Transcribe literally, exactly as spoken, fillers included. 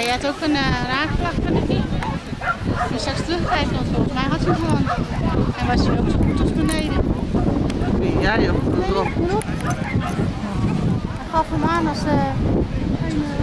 je had ook een uh, raakvlag van de niet. Dus straks terugkijken, want volgens mij had hij hem gewoon. En was hij ook zo goed als beneden. Ja joh, Nee, erop. hij gaf hem aan als uh, een, uh,